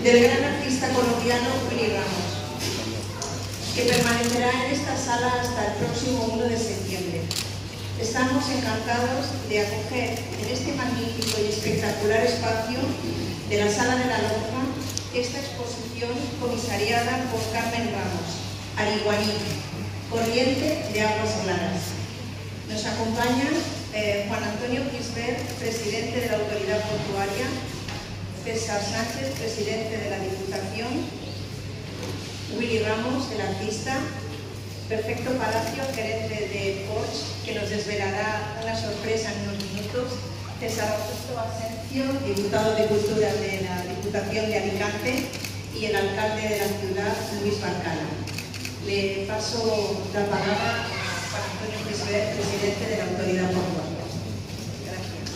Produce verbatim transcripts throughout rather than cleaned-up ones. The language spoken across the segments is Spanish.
del gran artista colombiano Willy Ramos, que permanecerá en esta sala hasta el próximo uno de septiembre. Estamos encantados de acoger en este magnífico y espectacular espacio de la Sala de la Lonja esta exposición comisariada por Carmen Ramos, Ariguaní, Corriente de Aguas Claras. Nos acompañan eh, Juan Antonio Quisbert, presidente de la Autoridad Portuaria, César Sánchez, presidente de la Diputación, Willy Ramos, el artista, Perfecto Palacio, gerente de Porsche, que nos desvelará una sorpresa en unos minutos, César Augusto Asencio, diputado de Cultura de la Diputación de Alicante, y el alcalde de la ciudad, Luis Barcala. Le paso la palabra a Juan Antonio Quisbert, presidente de la Autoridad Portuaria. Gracias.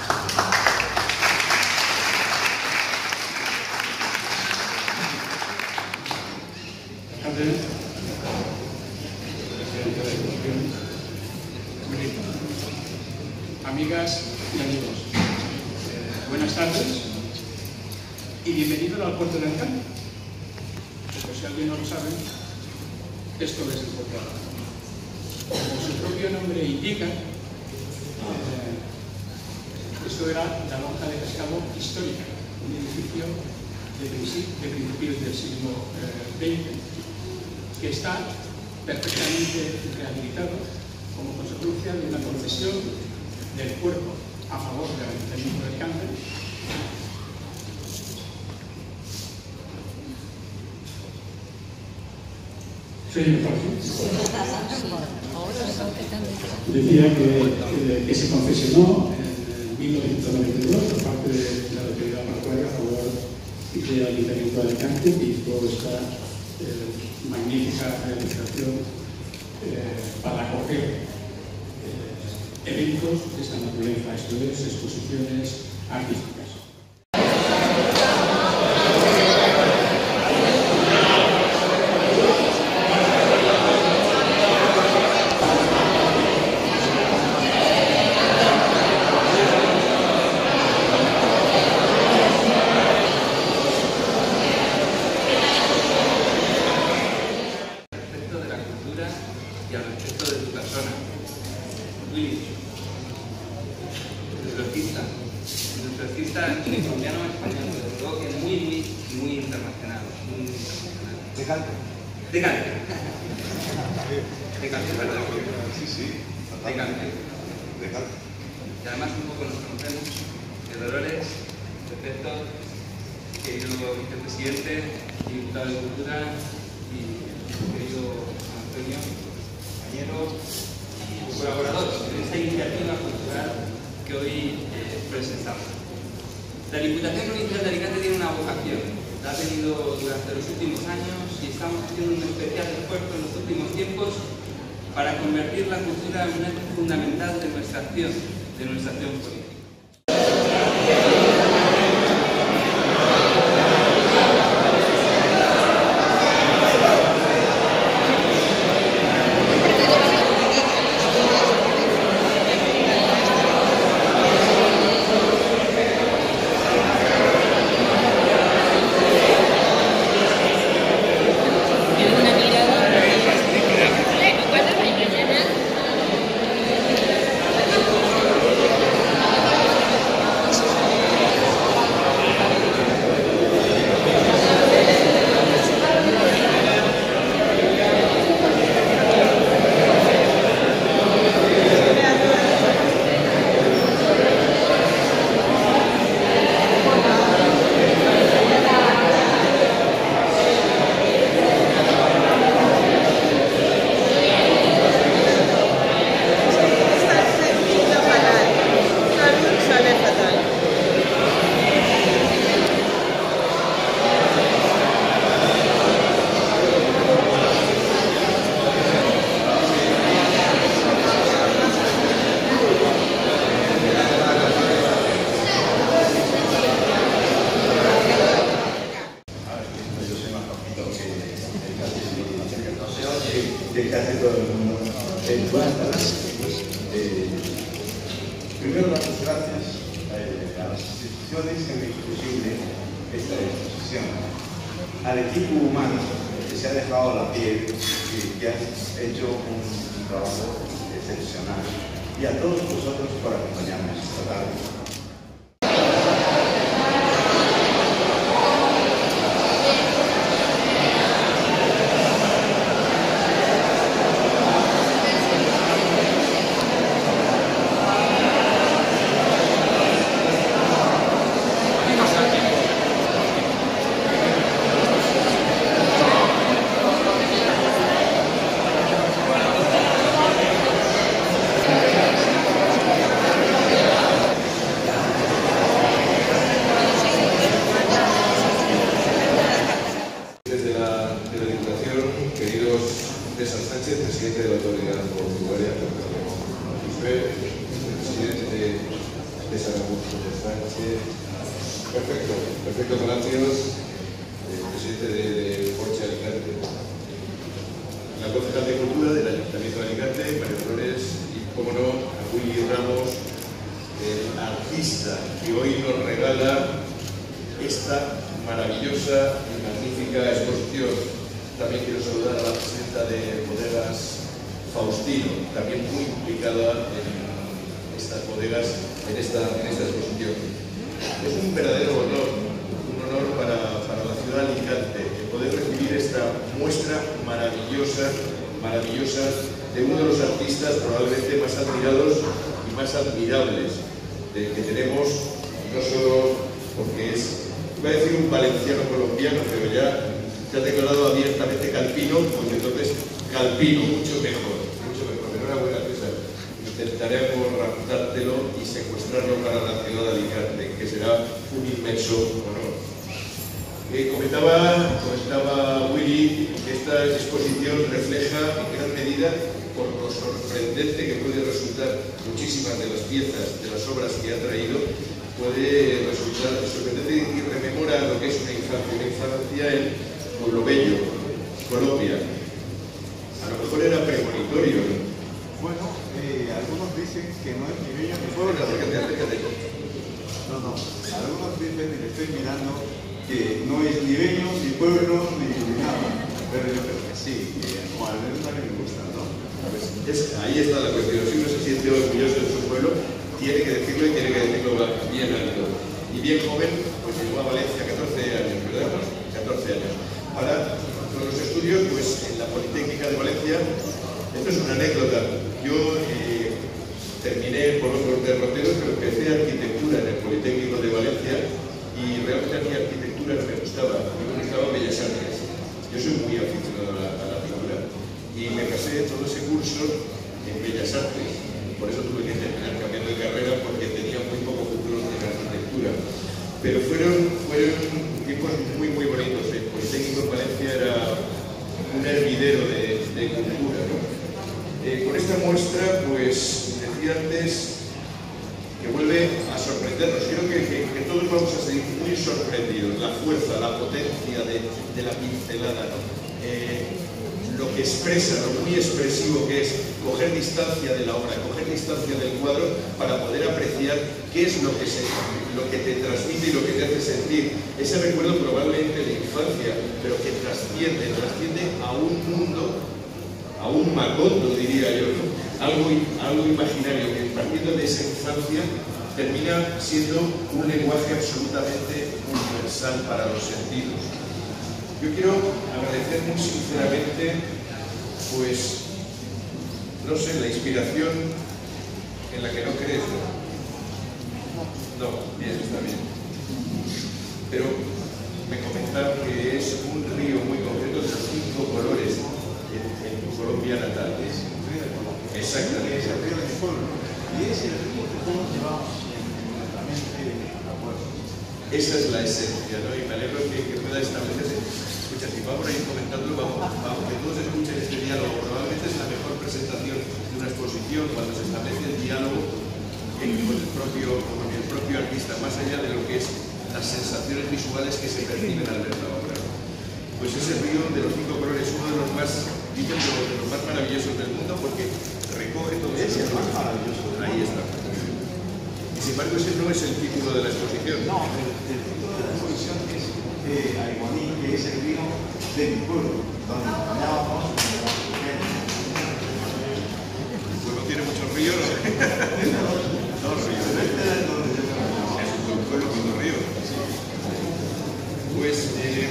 Amigas y amigos, eh, buenas tardes y bienvenidos al puerto de Alicante. Pero si alguien no lo sabe, esto es el puerto de Alicante. Como su propio nombre indica, eh, esto era la lonja de pescado histórica, un edificio de, de principios del siglo veinte, que está perfectamente rehabilitado como consecuencia de una concesión del puerto a favor del Ayuntamiento de Alicante, ¿soy mejor? Decía que, que, que se concesionó en mil novecientos noventa y dos por parte de la Autoridad Portuaria a favor del Ayuntamiento de Alicante, que hizo esta eh, magnífica realización eh, para acoger eventos de esta naturaleza, esto es, exposiciones artísticas. Respecto de la cultura y al respecto de tu persona, Willy, nuestro artista, nuestro artista colombiano español, pero luego que es muy, muy, muy internacional, muy internacional. De Cante. De Cante. De Cante, ¿verdad? Sí, sí. De Cante. De Cante. Y además un poco nos conocemos, de Dolores, perfecto, querido vicepresidente, diputado de Cultura y querido Antonio, compañero y colaborador en esta iniciativa cultural que hoy eh, presentamos. La Diputación Provincial de Alicante tiene una vocación, la ha tenido durante los últimos años y estamos haciendo un especial esfuerzo en los últimos tiempos para convertir la cultura en un eje fundamental de nuestra acción, de nuestra acción política. que casi todo el mundo. Eh, buenas tardes. Eh, primero, dar las gracias eh, a las instituciones que han hecho posible esta exposición. Al equipo humano que se ha dejado la piel y que ha hecho un trabajo excepcional. Y a todos vosotros por acompañarnos esta tarde. Presidente de la Autoridad Portuaria, presidente de San Augusto de Sánchez, perfecto, perfecto Palacios, presidente de, de Porsche Alicante, la concejal de Cultura del Ayuntamiento de Alicante, María Flores, y como no, a Willy Ramos, el artista que hoy nos regala esta maravillosa y magnífica exposición. También quiero saludar a la presidenta de Bodegas Faustino, también muy implicada en estas bodegas, en esta, en esta exposición. Es un verdadero honor, un honor para, para la ciudad de Alicante, el poder recibir esta muestra maravillosa, maravillosa de uno de los artistas probablemente más admirados y más admirables de, que tenemos, no solo porque es, iba a decir un valenciano colombiano, pero ya se ha declarado abiertamente calpino, pues entonces calpino, mucho mejor, mucho mejor. Enhorabuena, César. Intentaremos raptártelo y secuestrarlo para la ciudad de Alicante, que será un inmenso honor. Eh, comentaba, comentaba Willy que esta exposición refleja en gran medida, por lo sorprendente que puede resultar muchísimas de las piezas, de las obras que ha traído, puede resultar sorprendente y rememora lo que es una infancia, una infancia en Pueblo Bello, Colombia. A lo mejor era premonitorio, ¿no? Bueno, eh, algunos dicen que no es ni bello ni pueblo. Acércate, acércate. No, no. Algunos dicen, y le estoy mirando, que no es ni bello, ni pueblo, ni nada. Pero yo creo que sí, que o al menos a mí me gusta, ¿no? Pues es, ahí está la cuestión. Si uno se siente orgulloso de su pueblo, tiene que decirlo y tiene que decirlo bien alto. Y bien joven, pues llegó a Valencia catorce años, ¿verdad? catorce años. Para los estudios, pues en la Politécnica de Valencia, esto es una anécdota. Yo eh, terminé por otros derroteros, pero empecé arquitectura en el Politécnico de Valencia y realmente a mi arquitectura no me gustaba, me gustaba Bellas Artes. Yo soy muy aficionado a la, a la pintura y me casé todo ese curso en Bellas Artes. Por eso tuve que terminar cambiando de carrera porque tenía muy poco futuro en la arquitectura. Pero fueron, fueron tiempos muy, muy bonitos. El Politécnico de Valencia era un hervidero de, de cultura, ¿no? Eh, con esta muestra, pues, decía antes que vuelve a sorprendernos. Creo que, que, que todos vamos a seguir muy sorprendidos. La fuerza, la potencia de, de la pincelada, ¿no? Eh, lo que expresa, lo muy expresivo que es coger distancia de la obra, coger distancia del cuadro para poder apreciar qué es lo que, se, lo que te transmite y lo que te hace sentir. Ese recuerdo probablemente de infancia, pero que trasciende, trasciende a un mundo, a un Macondo, diría yo, ¿no? algo, algo imaginario que partiendo de esa infancia termina siendo un lenguaje absolutamente universal para los sentidos. Yo quiero agradecer muy sinceramente, pues, no sé, la inspiración en la que no crees, ¿no? No, bien, está bien. Pero me comentaron que es un río muy concreto de los cinco colores en, en tu Colombia natal. Es un río de Colombia. Exactamente. Es el río de mi pueblo. Y es el río que todos llevamos en la mente a pueblo. Esa es la esencia, ¿no? Y me alegro que, que pueda establecerse. Escucha, si vamos a ir comentándolo, vamos, vamos, que todos escuchen este diálogo. Probablemente es la mejor presentación de una exposición cuando se establece el diálogo con el propio, con el propio artista, más allá de lo que es las sensaciones visuales que se perciben al ver la obra. Pues ese río de los cinco colores es uno de los más, dicen, de los más maravillosos del mundo porque recoge todo Es eso. el más maravilloso. Ahí está. Y sin embargo ese no es el título de la exposición. No, el, el título de la exposición es eh, Aiguaní, que es el vino de mi pueblo, donde acompañábamos. El pueblo tiene muchos ríos, ¿no? Dos ríos. Es un pueblo con dos ríos. Pues, eh,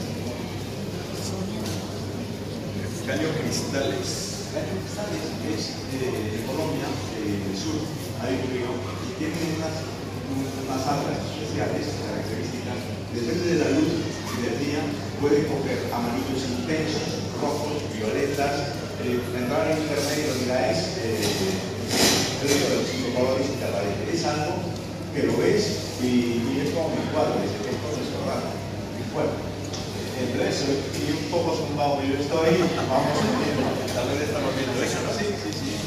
Caño Cristales. Caño Cristales es eh, de Colombia, eh, del sur, hay un río, y tiene unas, unas algas especiales, características. Depende de la luz y del día, puede coger amarillos intensos, rojos, violetas. Eh, entrar en internet y lo miráis, eh, río de los cinco colores y cada vez. Es algo que lo ves y, y es como mi cuadro, dice que esto es verdad. Bueno, entre eso y un poco zumbado y yo estoy, vamos viendo. Tal vez estamos viendo eso, ¿no? Sí, sí, sí.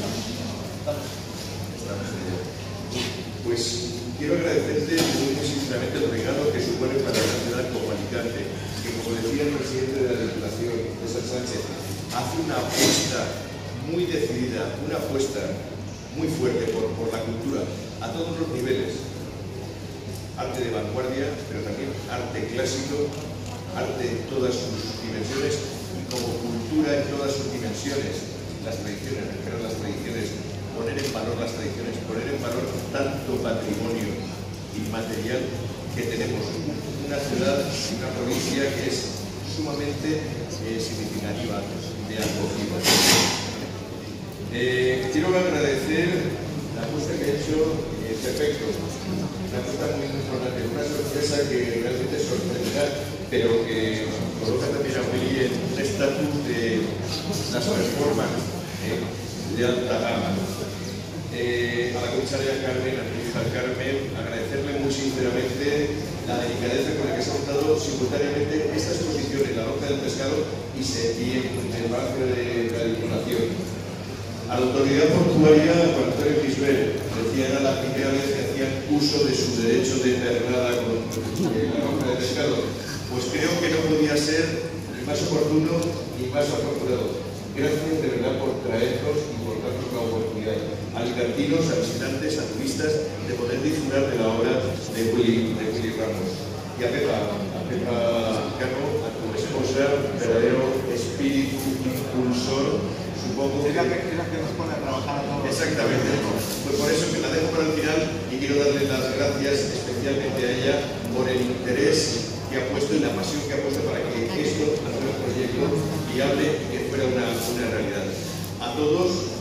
Pues quiero agradecerte muy, muy sinceramente el regalo que supone para una ciudad como Alicante, que como decía el presidente de la Diputación, César Sánchez, hace una apuesta muy decidida, una apuesta muy fuerte por, por la cultura a todos los niveles. Arte de vanguardia, pero también arte clásico, arte en todas sus dimensiones y como cultura en todas sus dimensiones. Las tradiciones, recuperar las tradiciones, poner en valor las tradiciones, poner en valor tanto patrimonio inmaterial que tenemos. Una ciudad, una provincia que es sumamente eh, significativa de acogida. Eh, quiero agradecer la apuesta que ha hecho eh, Perfecto, una apuesta muy importante, una sorpresa que realmente sorprenderá, pero que coloca también a Willy en un estatus de las performances eh, de alta gama. Eh, a la comisaria Carmen, a la ministra Carmen, agradecerle muy sinceramente la delicadeza con la que se ha montado simultáneamente esta exposición en la Lonja del Pescado y Setién, en el Palacio de la Diputación. A la autoridad portuaria, Juan Antonio Gisbert, decía era la primera vez que hacían uso de su derecho de pernada con eh, la Lonja del Pescado. Pues creo que no podía ser ni más oportuno ni más afortunado. Gracias de verdad por traernos y por darnos la oportunidad a alicantinos, a visitantes, a turistas, de poder disfrutar de la obra de Willy, de Willy Ramos. Y a Pepa, a Pepa Cano, a tu esposa, verdadero espíritu impulsor, supongo que... Es la que, es la que nos pone a trabajar a todos. Exactamente. Pues por eso que la dejo para el final y quiero darle las gracias especialmente a ella por el interés que ha puesto y la pasión que ha puesto para que esto, hacer un proyecto viable y que fuera una, una realidad. A todos,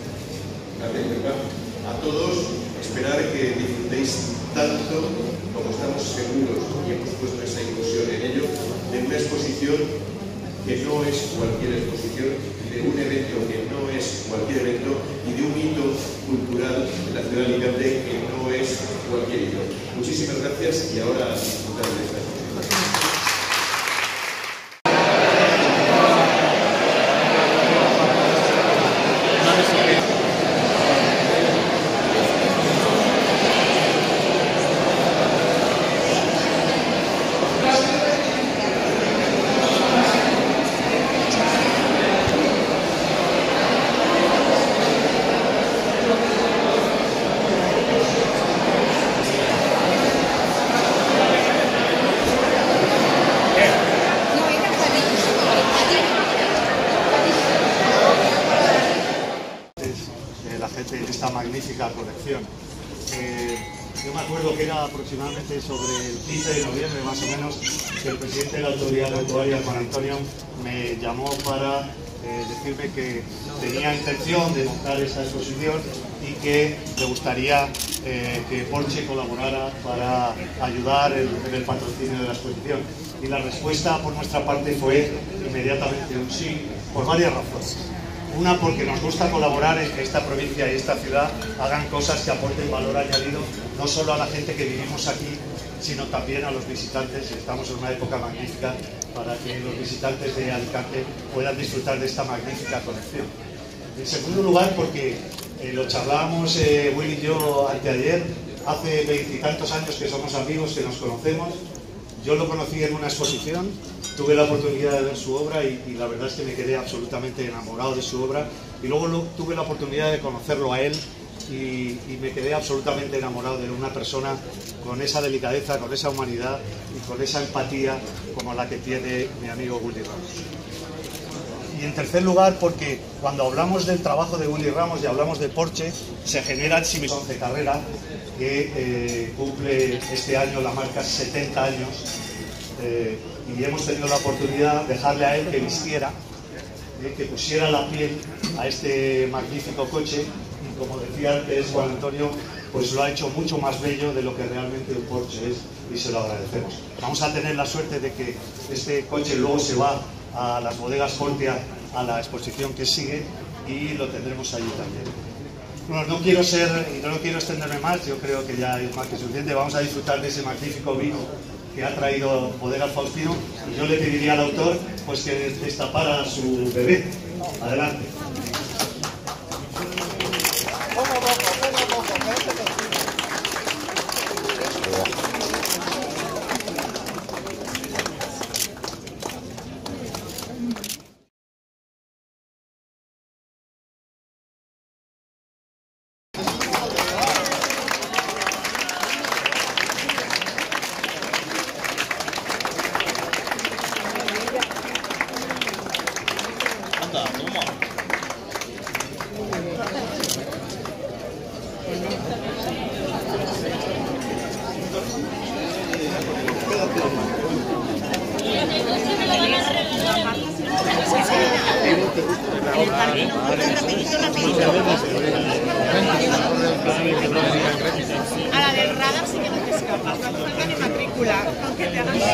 a todos, esperar que disfrutéis tanto como estamos seguros y hemos puesto esa ilusión en ello, de una exposición que no es cualquier exposición, de un evento que no es cualquier evento y de un hito cultural de la ciudad de Alicante que no es cualquier hito. Muchísimas gracias y ahora a disfrutar de esta exposición. Magnífica colección. Eh, yo me acuerdo que era aproximadamente sobre el quince de noviembre más o menos que el presidente de la autoridad portuaria, Juan Antonio, me llamó para eh, decirme que tenía intención de montar esa exposición y que le gustaría eh, que Porsche colaborara para ayudar en, en el patrocinio de la exposición. Y la respuesta por nuestra parte fue inmediatamente un sí, por varias razones. Una, porque nos gusta colaborar en que esta provincia y esta ciudad hagan cosas que aporten valor añadido, no solo a la gente que vivimos aquí, sino también a los visitantes. Estamos en una época magnífica para que los visitantes de Alicante puedan disfrutar de esta magnífica colección. En segundo lugar, porque eh, lo charlábamos eh, Will y yo anteayer, hace veintitantos años que somos amigos, que nos conocemos. Yo lo conocí en una exposición, tuve la oportunidad de ver su obra y, y la verdad es que me quedé absolutamente enamorado de su obra. Y luego lo, tuve la oportunidad de conocerlo a él y, y me quedé absolutamente enamorado de una persona con esa delicadeza, con esa humanidad y con esa empatía como la que tiene mi amigo Willy Ramos. Y en tercer lugar, porque cuando hablamos del trabajo de Willy Ramos y hablamos de Porsche, se genera el Simisón de carrera, que eh, cumple este año la marca setenta años, eh, y hemos tenido la oportunidad de dejarle a él que vistiera, eh, que pusiera la piel a este magnífico coche, y como decía antes Juan Antonio, pues lo ha hecho mucho más bello de lo que realmente un Porsche es, y se lo agradecemos. Vamos a tener la suerte de que este coche luego se va a las bodegas Fortia, a la exposición que sigue, y lo tendremos allí también. Bueno, no quiero ser, y no lo quiero extenderme más, yo creo que ya es más que suficiente. Vamos a disfrutar de ese magnífico vino que ha traído Bodegas Faustino, y yo le pediría al autor pues que destapara su bebé. Adelante. A la del radar sí que no te escapas, no falta ni matrícula, aunque te hagan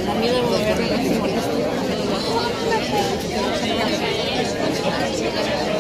gracias.